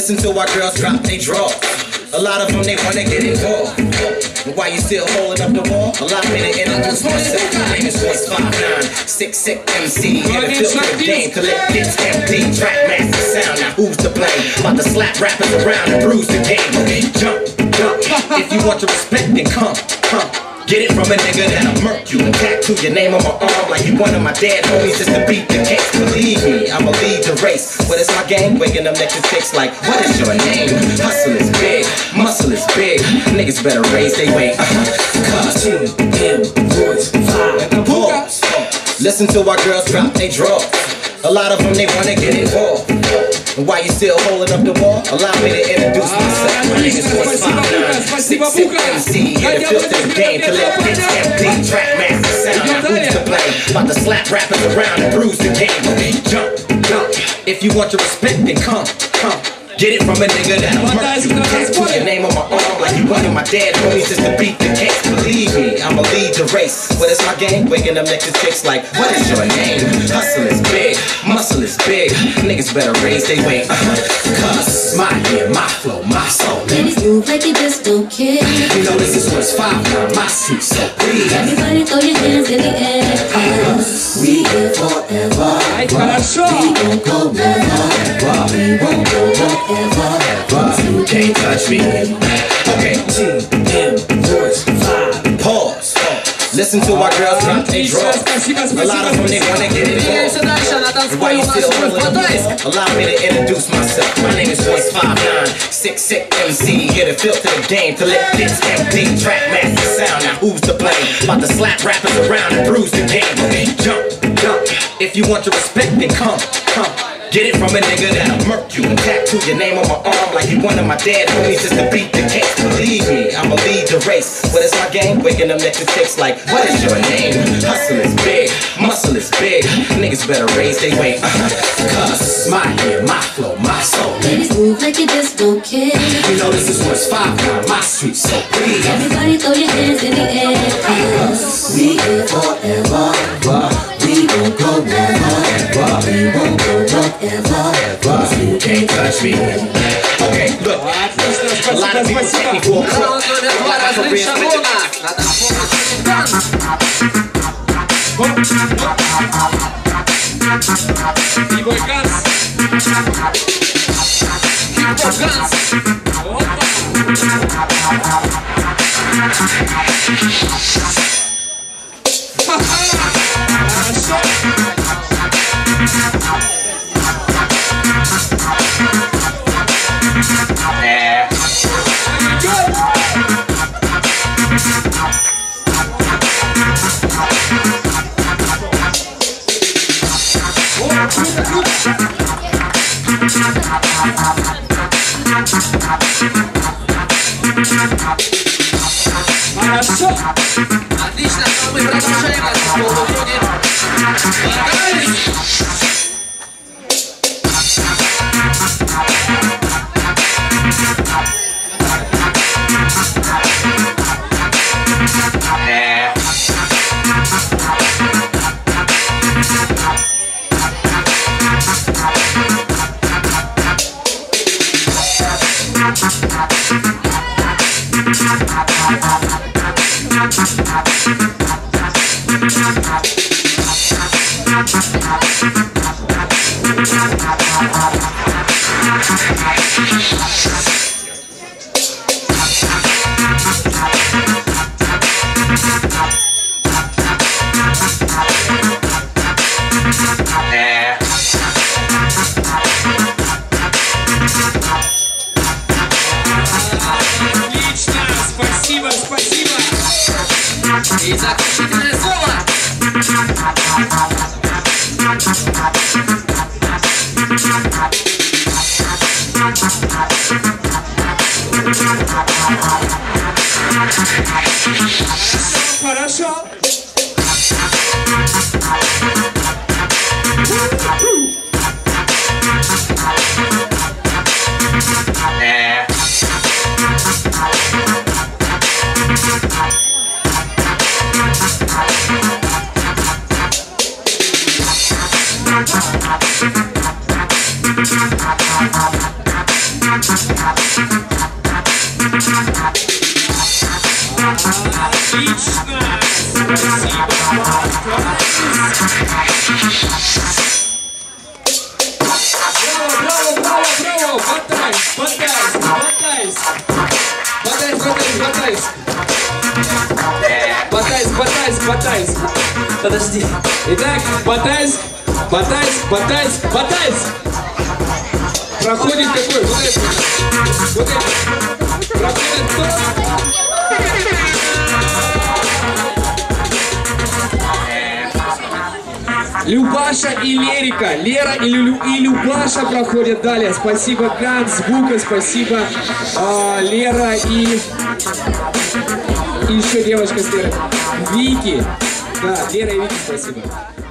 Listen to our girls drop they draw. A lot of them, they wanna get involved. But why you still holding up the wall? Allow me to introduce myself. My name is Voice 59, sick MC. Here to fill the game till it gets empty. Track master sound, now who's to blame? About to slap rappers around and bruise the game. Okay, jump. If you want to respect, then come. Get it from a nigga that'll murk you and tattoo your name on my arm like you one of my dead homies just to beat the case. Believe me, I'ma lead the race. What is my game? Waking up next to chicks like, what is your name? Hustle is big, muscle is big. Niggas better raise they weight. Cause Voice 5. Pause. Listen to our girls drop they draw. A lot of them, they wanna get involved. And why you still holding up the wall? Allow me to introduce myself. My name is Voice 59, sick MC. Here to filter the game till it gets empty. Track master sound, now who's to blame? About to slap rappers around and bruise the game. Okay, jump. If you want to respect, then come. Get it from a nigga that'll murk you. Tattoo your name on my arm like you one of my dead homies just to beat the case. Believe me, I'ma lead the race. What is my game? Waking up next to chicks like, what is your name? Hustle is big, muscle is big. Niggas better raise they weight. Cause my ear, my flow, my soul. Ladies move like you just don't care. You know this is Voice 5, my street, so please. Everybody throw your hands in the air. We here forever. We won't go never. We won't go never. You can't touch me. Okay, Voice 5. Pause. Listen to our girls drop they draw. A lot of them, they wanna get involved. And why you still holding up the wall? Allow me to introduce myself. My name is Voice 59, sick MC. Here to filter the game till it gets empty. Track master sound, now who's to blame? About to slap rappers around and bruise the game. Okay, jump. If you want to respect, then come. Get it from a nigga that'll murk you and tattoo your name on my arm like you one of my dead homies just to beat the case. Believe me, I'ma lead the race. What is my game? Waking up next to chicks like, what is your name? Hustle is big, muscle is big. Niggas better raise they weight. Cause my ear, my flow, my soul. Ladies move like you just don't care. You know this is Voice 5, my street, so please. Everybody throw your hands in the air. We here forever. We won't go never. We won't go never. You can't touch me. Okay, look. A lot of people take me for a crook. I'm for real. B-Boy Guns. B-Boy Guns. Хорошо. Отлично, мы продолжаем наш полугодие. Спасибо. И заключительное слово. Хорошо. Браво! Батайск. Подожди. Итак, Батайск. Проходит какой? Вот это. Проходит кто? Любаша и Лерика. Лера и Любаша проходят далее. Спасибо, Ганс, Бука, спасибо, Лера и еще девочка с Лерой. Вики. Да, Лера и Вики, спасибо.